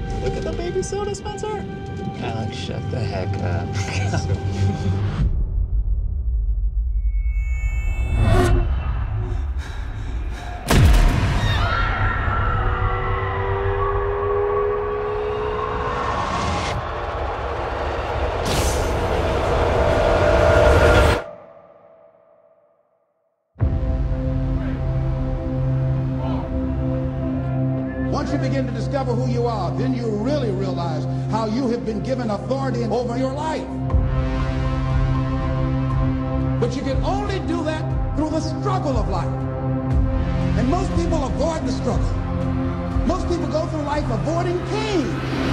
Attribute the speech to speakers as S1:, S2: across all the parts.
S1: Look at the baby soda, Spencer.
S2: Alek, shut the heck up.
S3: Once you begin to discover who you are, then you really realize how you have been given authority over your life. But you can only do that through the struggle of life. And most people avoid the struggle. Most people go through life avoiding pain.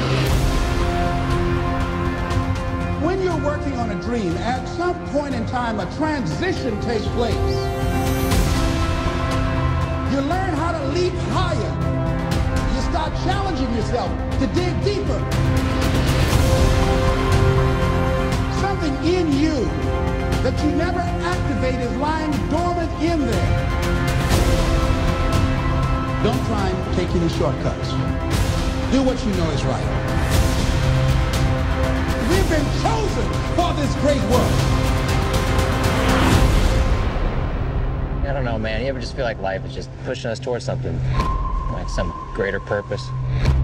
S3: When you're working on a dream, at some point in time, a transition takes place. You learn how to leap higher. Start challenging yourself to dig deeper. Something in you that you never activate is lying dormant in there. Don't try and take any shortcuts. Do what you know is right. We've been chosen for this great work.
S2: I don't know, man. You ever just feel like life is just pushing us towards something? Like some greater purpose?